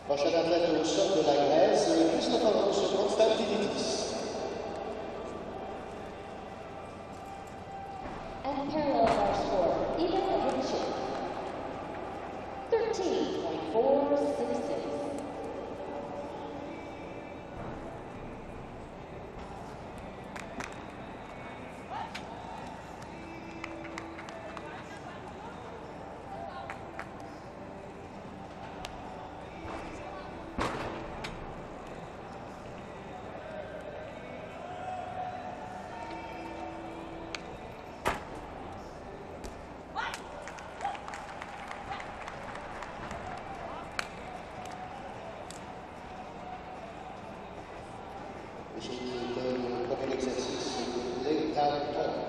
Prochain athlète au sol de la Grèce, Christoforos Konstantinidis. And parallels our score, even with chip. 13.466. Le premier exercice, l'état